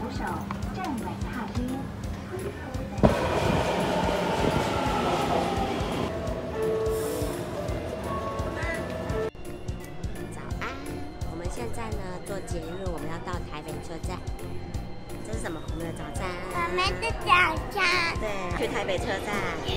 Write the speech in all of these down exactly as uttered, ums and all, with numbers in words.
手，站稳踏阶。 早安，我们现在呢坐捷运，我们要到台北车站。这是什么？我们的早餐。 我们的早餐。 对，去台北车站。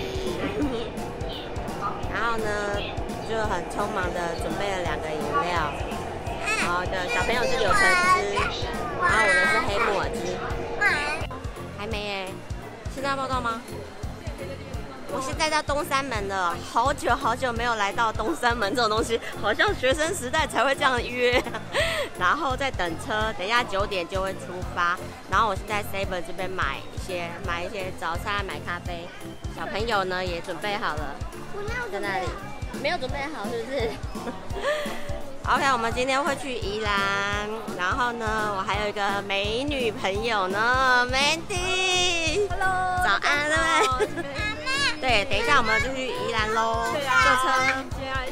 然后呢，就很匆忙的准备了两个饮料。然后的小朋友是柳橙汁，然后我的是黑木耳汁。还没耶，现在要报到吗？我现在在东三门了，好久好久没有来到东三门这种东西，好像学生时代才会这样约。然后在等车，等一下九点就会出发。然后我是在 Seven 这边买一些买一些早餐，买咖啡。小朋友呢也准备好了，在那里没有准备好是不是？OK， 我们今天会去宜兰，然后呢，我还有一个美女朋友呢 ，Mandy。Hello， 早安，对不对？对，等一下我们就去宜兰喽，坐车。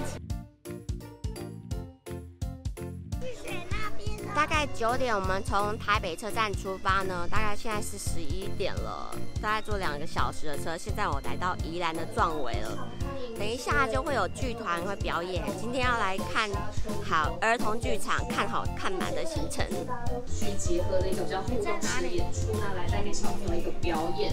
大概九点，我们从台北车站出发呢，大概现在是十一点了，大概坐两个小时的车。现在我来到宜兰的壮围了，等一下就会有剧团会表演。今天要来看好儿童剧场，看好看满的行程。 去结合了一个比较互动式的演出呢，来带给小朋友一个表演。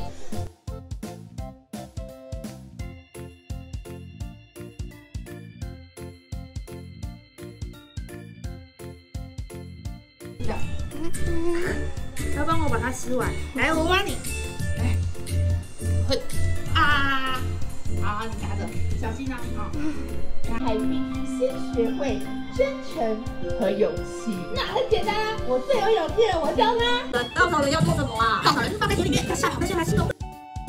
要帮我把它撕完，来，我帮你。来，会啊，好，你拿着，小心啊！啊，还必须先学会真诚和勇气。那很简单啊，我最有勇气了，我教他。稻草人要做什么啊？稻草人是放在田里面，要下好那些来形容。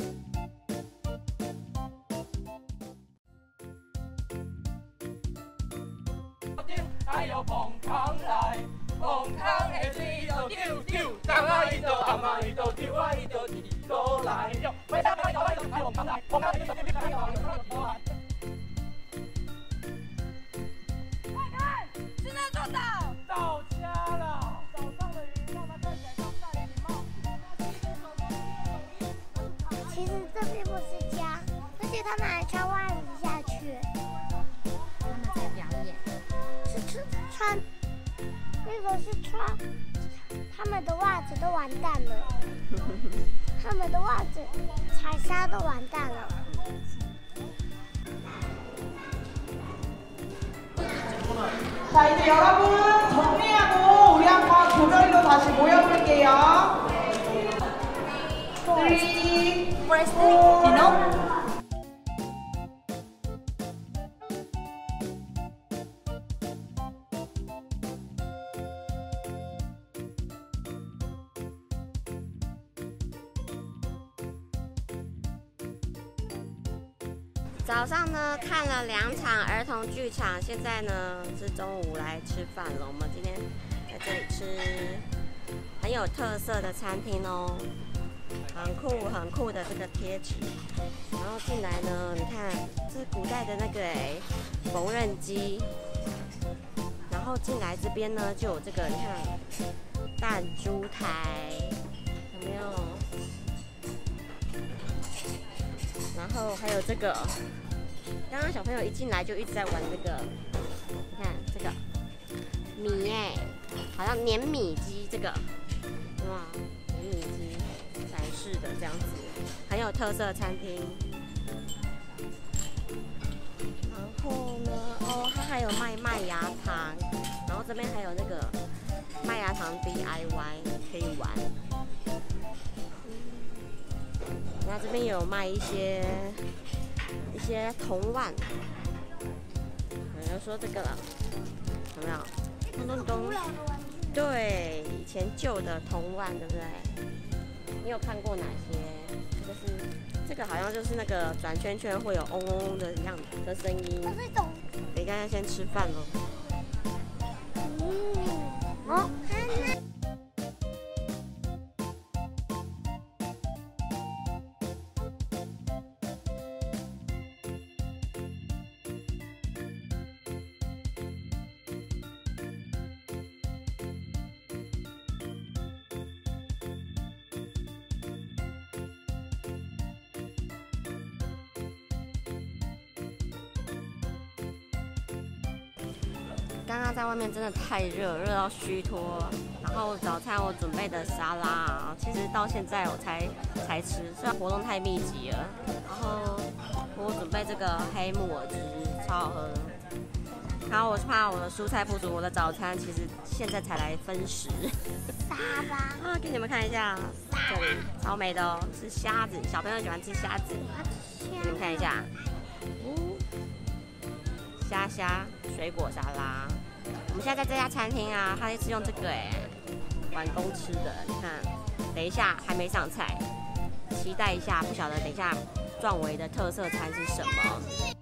还有捧汤来。捧汤的水就丢丢，当啊伊就阿妈伊就丢啊伊就一路来哟，为啥要要要捧汤来？捧汤的水就丢丢，当啊伊就阿妈伊就来。快看，是那座岛，到家了。早上的云让它看起来像戴礼帽， 其实这并不是家，而且他们还穿袜子下去。 他们在表演， 是穿穿。那个是穿，他们的袜子都完蛋了，他们的袜子踩沙都完蛋了。 자 이제 여러분 정리하고 우리 한번 조별로 다시 모여볼게요. three, four. 早上呢看了两场儿童剧场，现在呢是中午来吃饭了。我们今天在这里吃很有特色的餐厅哦，很酷很酷的这个贴纸。然后进来呢，你看这是古代的那个哎缝纫机。然后进来这边呢就有这个，你看弹珠台，有没有？然后还有这个，刚刚小朋友一进来就一直在玩这个，你看这个米哎，好像碾米机这个，哇，碾米机展示的这样子，很有特色餐厅。然后呢，哦，它还有卖麦芽糖，然后这边还有那个麦芽糖 D I Y 可以玩。那这边有卖一些一些铜碗，有人说这个了，有没有？咚咚咚，对，以前旧的铜碗，对不对？你有看过哪些？这个是这个好像就是那个转圈圈会有嗡嗡嗡的样的声音。等一下先吃饭喽。 嗯，哦， 刚刚在外面真的太热，热到虚脱。然后早餐我准备的沙拉啊，其实到现在我才才吃，虽然活动太密集了。然后我准备这个黑木耳汁，超好喝。然后我怕我的蔬菜不足，我的早餐其实现在才来分食。 沙拉啊，给你们看一下，这里超美的哦，是虾子，小朋友喜欢吃虾子，给你们看一下。哦，虾虾水果沙拉。我们现在在这家餐厅啊，他是用这个哎，碗公吃的。你看，等一下还没上菜，期待一下，不晓得等一下壮维的特色餐是什么。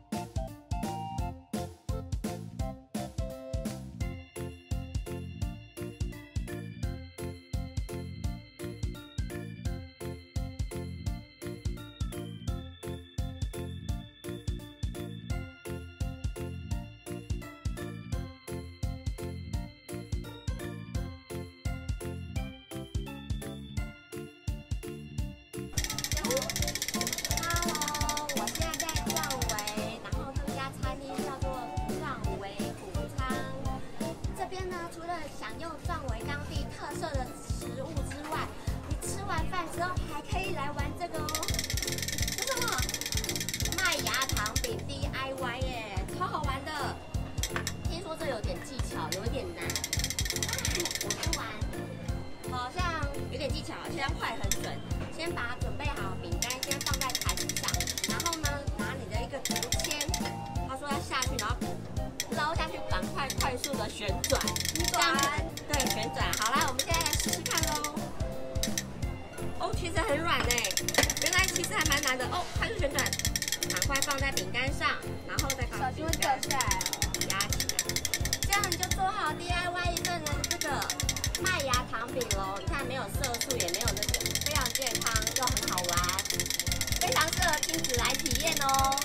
Hello， 我现在在壮维，然后这家餐厅叫做壮维谷仓。这边呢，除了享用壮维当地特色的食物之外，你吃完饭之后还可以来玩这个哦。这是什么？麦芽糖饼 D I Y 耶，超好玩的。听说这有点技巧，有点难。我先玩，好像有点技巧，现在快很准。先把准备好饼干先放在盘子上，然后呢，拿你的一个竹签，他说要下去，然后捞下去，板块快速的旋转，这样对旋转。好啦，我们现在来试试看喽。哦，其实很软哎，原来其实还蛮难的哦。快速旋转，板块放在饼干上，然后再把饼干下来哦，压起来，这样你就做好 D I Y 一份的这个麦芽糖饼喽。你看，没有色素，也没有那个。非常健康又很好玩，非常适合亲子来体验哦。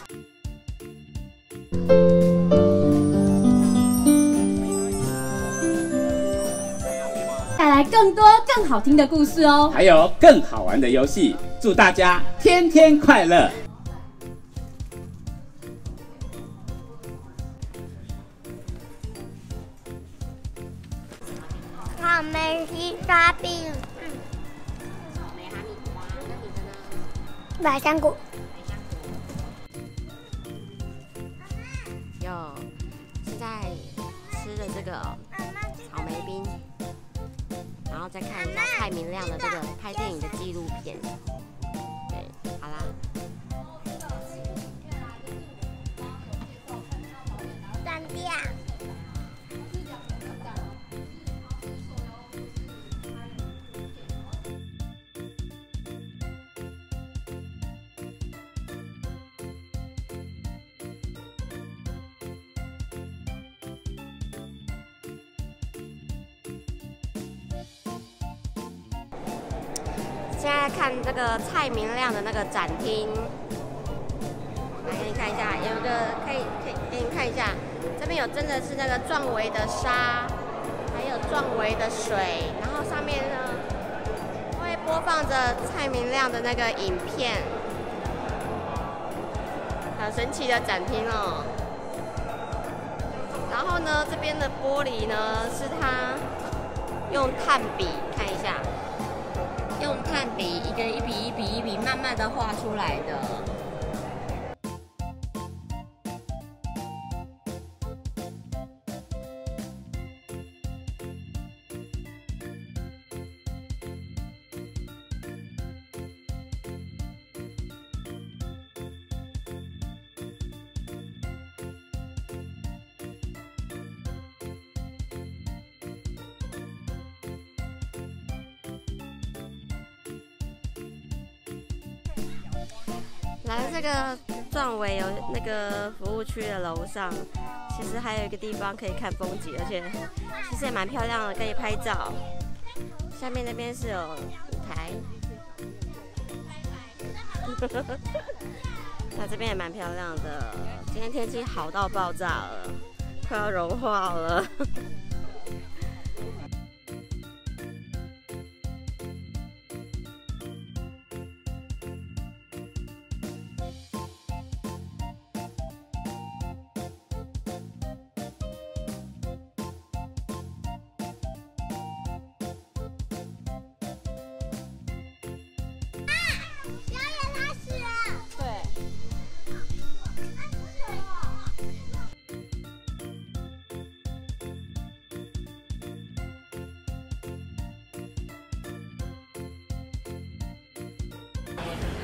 带来更多更好听的故事哦， 还有更好玩的游戏，祝大家天天快乐！ 草莓西瓜饼。百香果， 有，现在吃的这个草莓冰，然后再看一下蔡明亮的这个拍电影的纪录片。对，好啦。 断掉。 现在看这个蔡明亮的那个展厅，来给你看一下，有一个可以可以给你看一下，这边有真的是那个壮维的沙，还有壮维的水，然后上面呢会播放着蔡明亮的那个影片，很神奇的展厅哦。然后呢，这边的玻璃呢是他用炭笔看一下。用炭笔一个一笔一笔一笔慢慢的画出来的。来这个壮维有那个服务区的楼上，其实还有一个地方可以看风景，而且其实也蛮漂亮的，可以拍照。下面那边是有舞台，那这边也蛮漂亮的。今天天气好到爆炸了，快要融化了。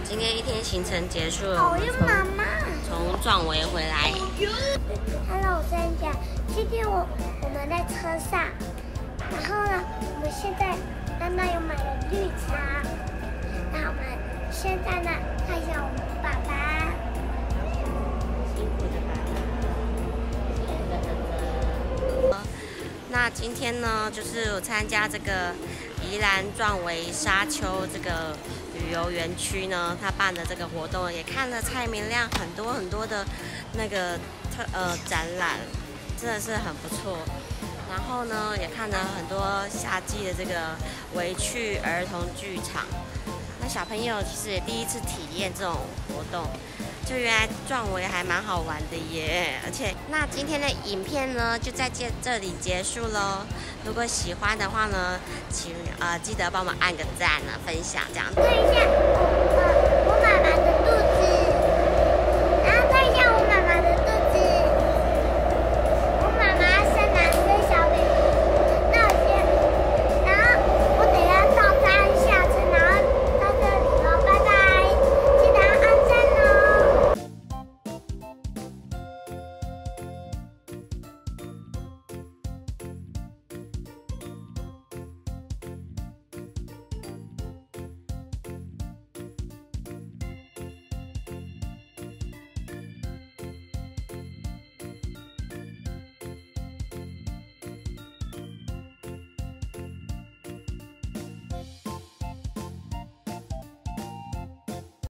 今天一天行程结束了， 好我们哟妈妈。 从壮围回来。 Hello， 我跟你讲，今天我我们在车上，然后呢，我们现在妈妈有买了绿茶，那我们现在呢看一下我们爸爸。 辛苦的爸爸。那今天呢，就是我参加这个宜兰壮围沙丘这个旅游园区呢，他办的这个活动，也看了蔡明亮很多很多的那个特呃展览，真的是很不错。然后呢，也看了很多夏季的这个围趣儿童剧场。那小朋友其实也第一次体验这种活动，就原来壮围还蛮好玩的耶！而且，那今天的影片呢，就在这这里结束喽。如果喜欢的话呢，请呃记得帮我们按个赞呢，分享这样子。